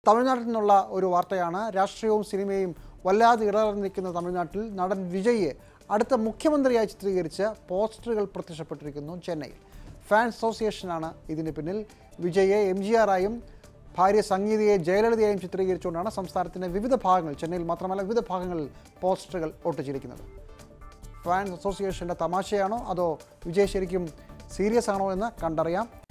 തമിഴ്നാട്ടിൽ നിന്നുള്ള ഒരു വാർത്തയാണ്. രാഷ്ട്രീയവും സിനിമയും വല്ലാതെ ഇടകലർന്നിരിക്കുന്ന തമിഴ്നാട്ടിൽ നടൻ വിജയെ അടുത്ത മുഖ്യമന്ത്രിയായി ചിത്രീകരിച്ച് പോസ്റ്ററുകൾ പ്രത്യക്ഷപ്പെട്ടിരിക്കുന്നു ചെന്നൈയിൽ. ഫാൻസ് അസോസിയേഷനാണ് ഇതിന് പിന്നിൽ. വിജയെ എംജിആറായും ഭാര്യ സംഗീതയെ ജയലളിതയായും ചിത്രീകരിച്ചുകൊണ്ടാണ് സംസ്ഥാനത്തിൻ്റെ വിവിധ ഭാഗങ്ങൾ, ചെന്നൈയിൽ മാത്രമല്ല വിവിധ ഭാഗങ്ങളിൽ പോസ്റ്ററുകൾ ഒട്ടിച്ചിരിക്കുന്നത്. ഫാൻസ് അസോസിയേഷൻ്റെ തമാശയാണോ അതോ വിജയ് ശരിക്കും സീരിയസ് ആണോ എന്ന് കണ്ടറിയാം.